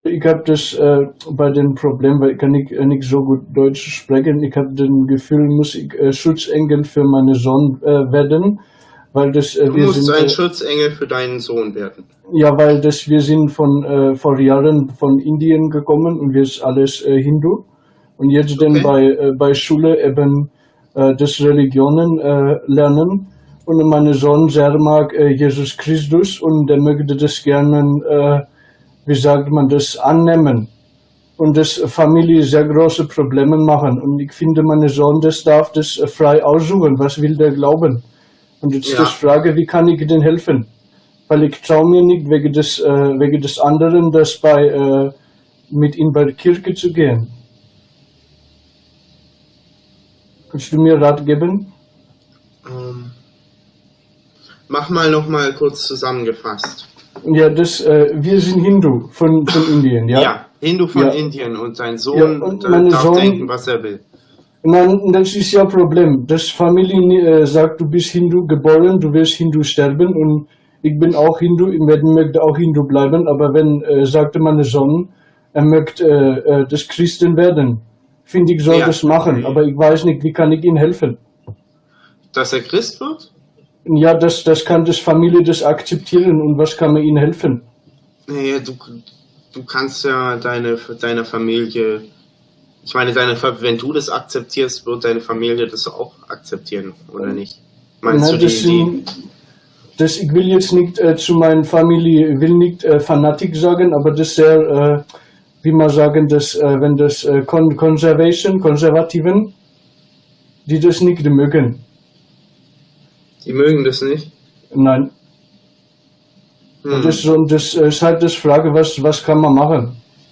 Ich habe das bei den Problemen, weil ich kann nicht so gut Deutsch sprechen. Ich habe das Gefühl, muss ich Schutzengel für meinen Sohn werden, weil das Du musst ein Schutzengel für deinen Sohn werden. Ja, weil wir sind vor Jahren von Indien gekommen und wir sind alles Hindu und jetzt dann bei Schule eben das Religionen lernen und mein Sohn sehr mag Jesus Christus und der möchte das gerne wie sagt man das, annehmen und das Familie sehr große Probleme machen. Und ich finde, mein Sohn, das darf das frei aussuchen, was will der glauben. Und jetzt ist die Frage, wie kann ich denn helfen? Weil ich traue mir nicht, wegen des anderen, das mit ihm bei der Kirche zu gehen. Kannst du mir Rat geben? Mach mal noch mal kurz zusammengefasst. Ja, wir sind Hindu von Indien, ja? Ja, Hindu von Indien und sein Sohn darf denken, was er will. Nein, das ist ja ein Problem. Das Familie sagt, du bist Hindu geboren, du wirst Hindu sterben und ich bin auch Hindu, ich möchte auch Hindu bleiben, aber wenn, sagte mein Sohn, er möchte das Christen werden, finde ich, soll das machen, aber ich weiß nicht, wie kann ich ihm helfen? Dass er Christ wird? Ja, das kann das Familie das akzeptieren und was kann man ihnen helfen? Naja, du kannst ja deiner Familie, ich meine, wenn du das akzeptierst, wird deine Familie das auch akzeptieren, oder nicht? Meinst du ich will jetzt nicht zu meiner Familie, will nicht Fanatik sagen, aber das sehr, wie man sagen, wenn das Konservativen, die das nicht mögen. Die mögen das nicht? Nein. Und das ist halt die Frage, was kann man machen?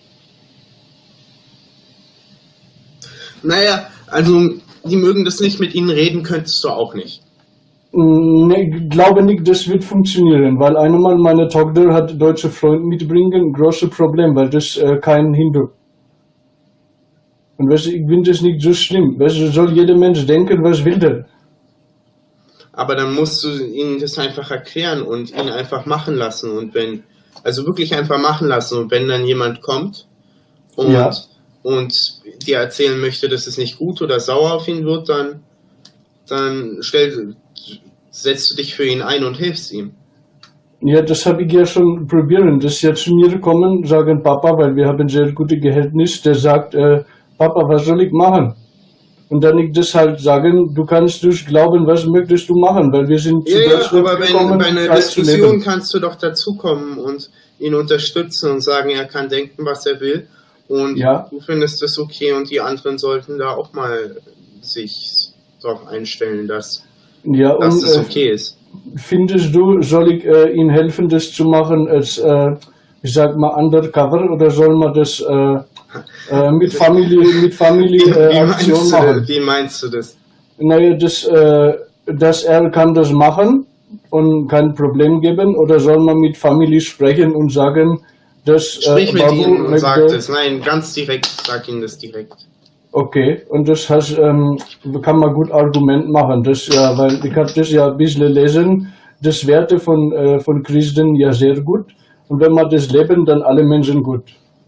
Naja, also die mögen das nicht, mit ihnen reden könntest du auch nicht. Nee, ich glaube nicht, das wird funktionieren, weil einmal meine Tochter hat deutsche Freunde mitbringen, großes Problem, weil das kein Hindu. Und ich finde das nicht so schlimm. Soll jeder Mensch denken, was will der? Aber dann musst du ihnen das einfach erklären und ihn einfach machen lassen und also wirklich einfach machen lassen und wenn dann jemand kommt und dir erzählen möchte, dass es nicht gut oder sauer auf ihn wird, dann setzt du dich für ihn ein und hilfst ihm. Ja, das habe ich ja schon probiert. Dass sie zu mir kommen, sagen Papa, weil wir haben ein sehr gutes Verhältnis, der sagt, Papa, was soll ich machen? Und dann ich das halt sagen, du kannst glauben, was möchtest du machen, weil wir sind zu Deutschland aber gekommen, bei einer Diskussion kannst du doch dazukommen und ihn unterstützen und sagen, er kann denken, was er will und du findest das okay und die anderen sollten da auch mal sich darauf einstellen, dass das okay ist. Findest du, soll ich ihnen helfen, das zu machen als, ich sag mal, undercover oder soll man das mit Familie Aktion machen? Wie meinst du das? Naja, dass er kann das machen und kein Problem geben oder soll man mit Familie sprechen und sagen, dass Sprich mit ihm und sag das. Nein, ganz direkt, sag ihm das direkt. Okay, und das kann man gut Argument machen, weil ich habe das ja ein bisschen gelesen, das Werte von Christen ja sehr gut und wenn man das leben, dann alle Menschen gut.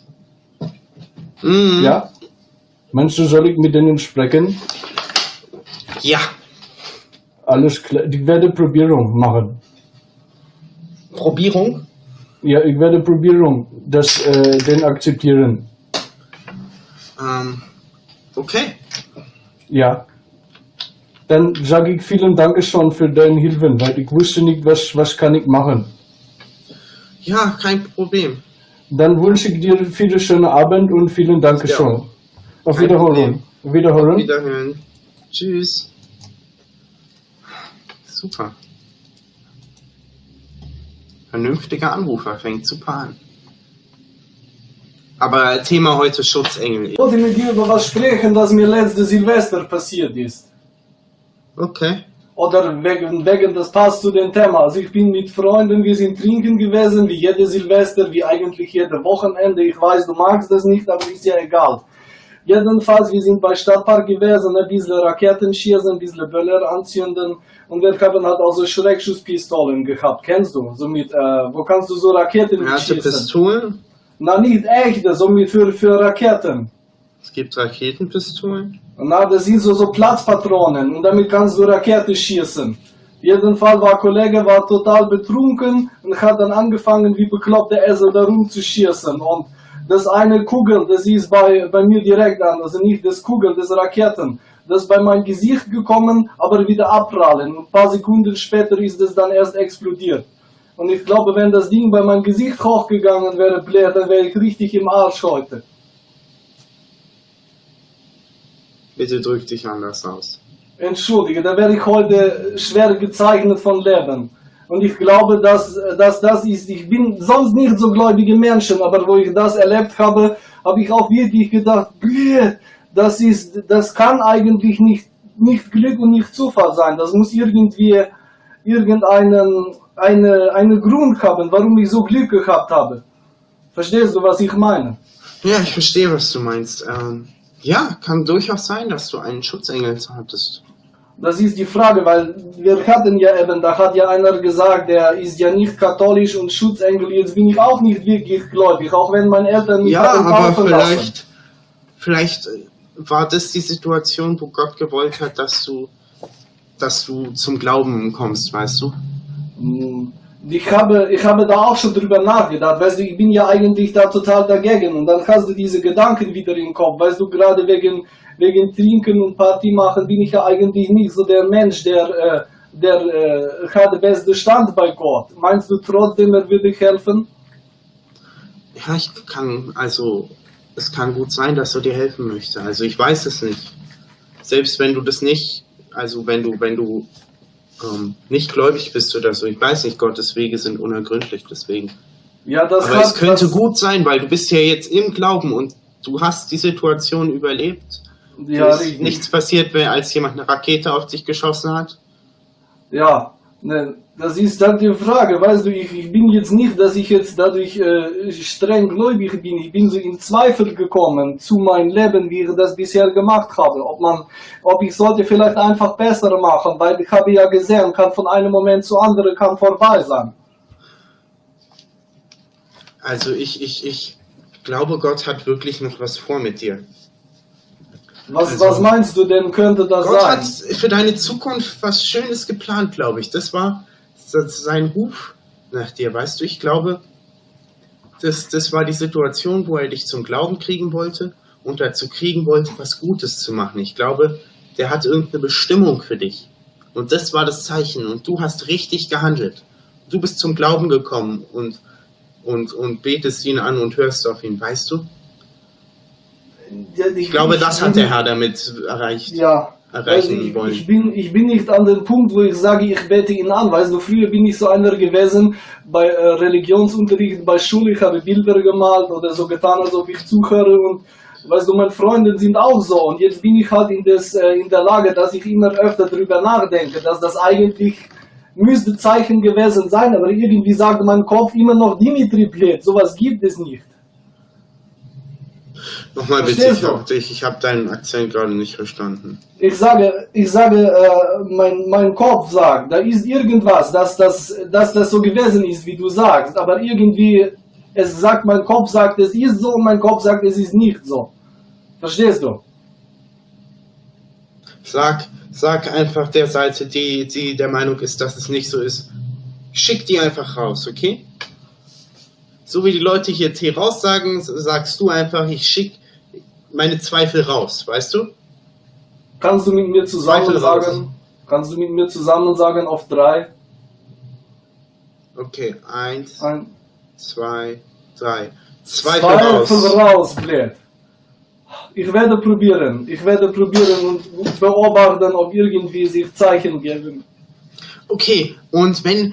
Ja? Meinst du, soll ich mit denen sprechen? Ja. Alles klar, ich werde Probierung machen. Probierung? Ja, ich werde Probierung, den akzeptieren. Okay. Ja. Dann sage ich vielen Dank schon für deine Hilfe, weil ich wusste nicht, was kann ich machen. Ja, kein Problem. Dann wünsche ich dir viele schöne Abend und vielen Dank schon. Auf Wiederhören. Auf Wiederhören. Tschüss. Super. Vernünftiger Anrufer, fängt super an. Aber Thema heute Schutzengel. Ich wollte mit dir über was sprechen, das mir letztes Silvester passiert ist. Okay. Oder wegen das passt zu dem Thema. Also ich bin mit Freunden, wir sind trinken gewesen, wie jede Silvester, wie eigentlich jede Wochenende. Ich weiß, du magst das nicht, aber ist ja egal. Jedenfalls, wir sind bei Stadtpark gewesen, ein bisschen Raketen schießen, ein bisschen Böller anzünden und wir haben halt also Schreckschusspistolen gehabt. Kennst du? So mit, wo kannst du so Raketen schießen? Pistolen? Na, nicht echte, sondern für Raketen. Es gibt Raketenpistolen? Na, das sind so Platzpatronen und damit kannst du Rakete schießen. Auf jeden Fall war ein Kollege total betrunken und hat dann angefangen, wie bekloppte Esel da rumzuschießen. Und das eine Kugel, das ist bei mir direkt an, also nicht das Kugel, das Raketen. Das ist bei meinem Gesicht gekommen, aber wieder abprallen. Und ein paar Sekunden später ist es dann erst explodiert. Und ich glaube, wenn das Ding bei meinem Gesicht hochgegangen wäre, dann wäre ich richtig im Arsch heute. Bitte drück dich anders aus. Entschuldige, da wäre ich heute schwer gezeichnet von Leben. Und ich glaube, dass das ist, ich bin sonst nicht so gläubige Menschen, aber wo ich das erlebt habe, habe ich auch wirklich gedacht, das kann eigentlich nicht Glück und nicht Zufall sein. Das muss irgendwie einen Grund haben, warum ich so Glück gehabt habe. Verstehst du, was ich meine? Ja, ich verstehe, was du meinst. Ja, kann durchaus sein, dass du einen Schutzengel hattest. Das ist die Frage, weil wir hatten ja eben, da hat ja einer gesagt, der ist ja nicht katholisch und Schutzengel, jetzt bin ich auch nicht wirklich gläubig, auch wenn meine Eltern mich ja, aber vielleicht war das die Situation, wo Gott gewollt hat, dass du zum Glauben kommst, weißt du? Ich habe da auch schon drüber nachgedacht, weißt du, ich bin ja eigentlich da total dagegen und dann hast du diese Gedanken wieder im Kopf, weißt du, gerade wegen Trinken und Party machen bin ich ja eigentlich nicht so der Mensch, der hat den besten Stand bei Gott. Meinst du trotzdem, er würde dich helfen? Ja, es kann gut sein, dass er dir helfen möchte, also ich weiß es nicht. Selbst wenn du das nicht, also wenn du nicht gläubig bist oder so, ich weiß nicht, Gottes Wege sind unergründlich, deswegen. Ja, aber es könnte gut sein, weil du bist ja jetzt im Glauben und du hast die Situation überlebt. Ja, ist nichts passiert, als jemand eine Rakete auf dich geschossen hat? Ja, ne, das ist dann die Frage, weißt du, ich bin jetzt nicht, dass ich jetzt dadurch streng gläubig bin, ich bin so in Zweifel gekommen zu meinem Leben, wie ich das bisher gemacht habe, ob ich sollte vielleicht einfach besser machen, weil ich habe ja gesehen, kann von einem Moment zu anderen kann vorbei sein. Also ich glaube, Gott hat wirklich noch was vor mit dir. Was meinst du denn, könnte das Gott sein? Gott hat für deine Zukunft was Schönes geplant, glaube ich. Das war sein Ruf nach dir, weißt du? Ich glaube, das war die Situation, wo er dich zum Glauben kriegen wollte und dazu kriegen wollte, was Gutes zu machen. Ich glaube, der hat irgendeine Bestimmung für dich. Und das war das Zeichen. Und du hast richtig gehandelt. Du bist zum Glauben gekommen und betest ihn an und hörst auf ihn, weißt du? Ich glaube, das hat der Herr damit erreicht. Ja, erreichen wollen. Ich bin nicht an dem Punkt, wo ich sage, ich bete ihn an. Weißt du, früher bin ich so einer gewesen, bei Religionsunterricht, bei Schule, ich habe Bilder gemalt oder so getan, als ob ich zuhöre. Und weißt du, meine Freunde sind auch so. Und jetzt bin ich halt in der Lage, dass ich immer öfter darüber nachdenke, dass das eigentlich müsste Zeichen gewesen sein. Aber irgendwie sagt mein Kopf immer noch Dimitri Blet. Sowas gibt es nicht. Nochmal bitte, ich habe deinen Akzent gerade nicht verstanden. Ich sage, mein Kopf sagt, da ist irgendwas, dass das so gewesen ist, wie du sagst, aber irgendwie, mein Kopf sagt, es ist so, und mein Kopf sagt, es ist nicht so. Verstehst du? Sag einfach der Seite, die der Meinung ist, dass es nicht so ist, schick die einfach raus, okay? So wie die Leute hier T raus sagen, sagst du einfach, ich schicke meine Zweifel raus, weißt du? Kannst du mit mir zusammen sagen auf 3? Okay, 1, 2, 3. Zweifel raus, Blöd. Ich werde probieren und beobachten, ob irgendwie sich Zeichen geben. Okay, und wenn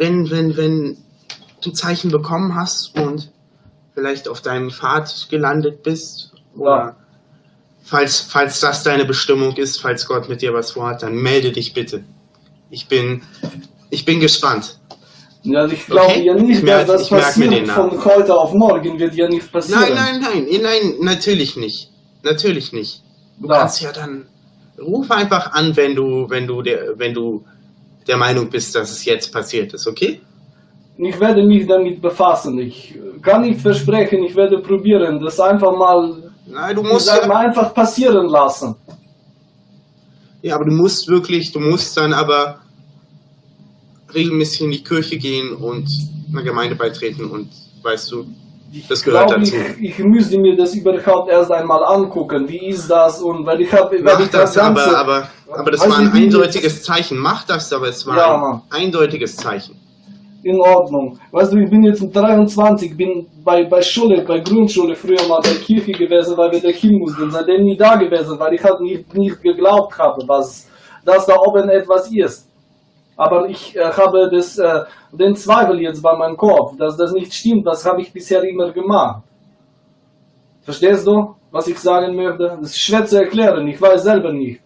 du Zeichen bekommen hast und vielleicht auf deinem Pfad gelandet bist, oder falls das deine Bestimmung ist, falls Gott mit dir was vorhat, dann melde dich bitte. Ich bin gespannt. Ja, ich glaube ja nicht, dass das passiert von heute auf morgen, wird ja nicht passieren. Nein, natürlich nicht. Natürlich nicht. Du kannst ja dann, ruf einfach an, wenn du der Meinung bist, dass es jetzt passiert ist, okay? Ich werde mich damit befassen. Ich kann nicht versprechen, ich werde probieren, das einfach mal, Nein, du musst ja, mal einfach passieren lassen. Ja, aber du musst dann aber regelmäßig in die Kirche gehen und einer Gemeinde beitreten und weißt du, das gehört dazu. Ich müsste mir das überhaupt erst einmal angucken. Wie ist das? Und weil ich habe, aber das war ein eindeutiges Zeichen. Mach das, aber es war ein eindeutiges Zeichen. In Ordnung. Weißt du, ich bin jetzt 23, bin bei Grundschule früher mal bei Kirche gewesen, weil wir da hin mussten. Seitdem nie da gewesen, weil ich halt nicht geglaubt habe, dass da oben etwas ist. Aber ich habe den Zweifel jetzt bei meinem Kopf, dass das nicht stimmt. Was habe ich bisher immer gemacht? Verstehst du, was ich sagen möchte? Das ist schwer zu erklären, ich weiß selber nicht.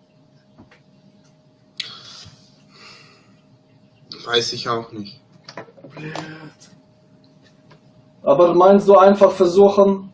Weiß ich auch nicht. Aber meinst du einfach versuchen?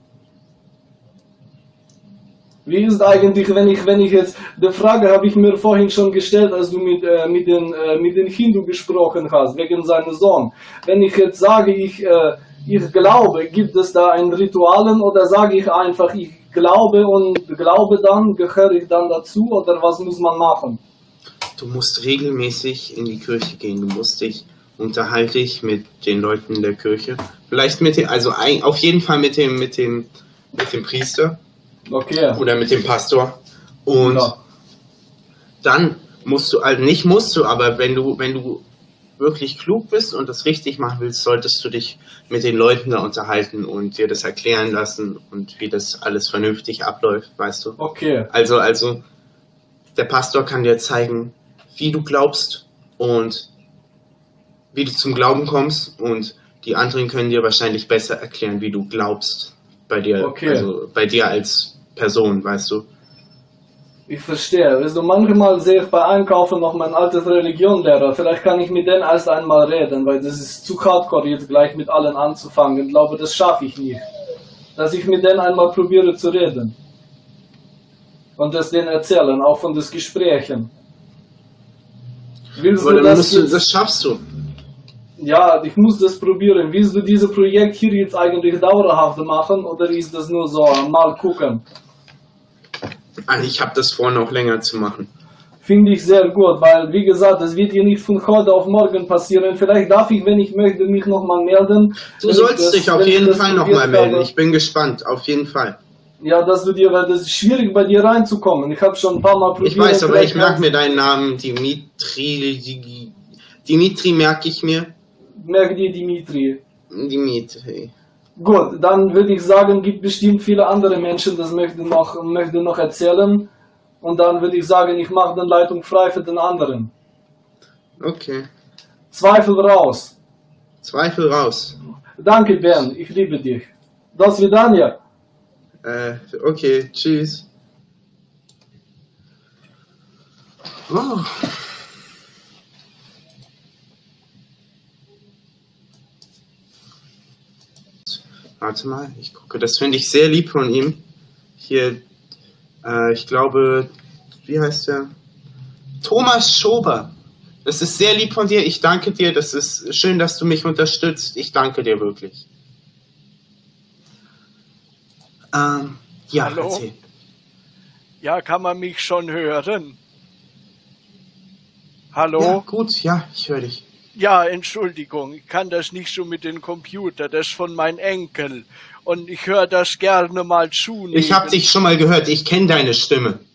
Wie ist eigentlich, wenn ich jetzt, die Frage habe ich mir vorhin schon gestellt, als du mit den Hindu gesprochen hast, wegen seines Sohnes. Wenn ich jetzt sage, ich glaube, gibt es da ein Ritualen oder sage ich einfach, ich glaube und glaube dann, gehöre ich dann dazu oder was muss man machen? Du musst regelmäßig in die Kirche gehen, unterhalte dich mit den Leuten in der Kirche. Vielleicht auf jeden Fall mit dem Priester. Okay. Oder mit dem Pastor. Und dann aber wenn du wirklich klug bist und das richtig machen willst, solltest du dich mit den Leuten da unterhalten und dir das erklären lassen und wie das alles vernünftig abläuft, weißt du? Okay. Also der Pastor kann dir zeigen, wie du glaubst und wie du zum Glauben kommst, und die anderen können dir wahrscheinlich besser erklären, wie du glaubst bei dir, also bei dir als Person, weißt du. Ich verstehe. Also manchmal sehe ich bei Einkaufen noch mein altes Religionslehrer. Vielleicht kann ich mit denen erst einmal reden, weil das ist zu hardcore, jetzt gleich mit allen anzufangen. Ich glaube, das schaffe ich nicht. Dass ich mit denen einmal probiere zu reden. Und das denen erzählen, auch von den Gesprächen. Das schaffst du. Ja, ich muss das probieren. Willst du dieses Projekt hier jetzt eigentlich dauerhaft machen oder ist das nur so, mal gucken? Also ich habe das vor, noch länger zu machen. Finde ich sehr gut, weil, wie gesagt, das wird hier nicht von heute auf morgen passieren. Vielleicht darf ich, wenn ich möchte, mich nochmal melden. Du sollst dich auf jeden Fall nochmal melden. Ich bin gespannt, auf jeden Fall. Ja, weil das ist schwierig, bei dir reinzukommen. Ich habe schon ein paar Mal probiert. Ich weiß, aber ich merke mir deinen Namen, Dimitri merke ich mir. Merk dir Dimitri. Dimitri. Gut, dann würde ich sagen, gibt bestimmt viele andere Menschen, das möchte noch erzählen. Und dann würde ich sagen, ich mache die Leitung frei für den anderen. Okay. Zweifel raus. Zweifel raus. Danke, Ben. Ich liebe dich. До свидания. Okay, tschüss. Oh. Warte mal, ich gucke. Das finde ich sehr lieb von ihm. Hier, ich glaube, wie heißt der? Thomas Schober. Das ist sehr lieb von dir. Ich danke dir. Das ist schön, dass du mich unterstützt. Ich danke dir wirklich. Ja, hallo? erzähl. Ja, kann man mich schon hören? Hallo? Ja, gut, ja, ich höre dich. Ja, Entschuldigung, ich kann das nicht so mit dem Computer, das ist von meinem Enkel. Und ich höre das gerne mal zu. Ich habe dich schon mal gehört, ich kenne deine Stimme.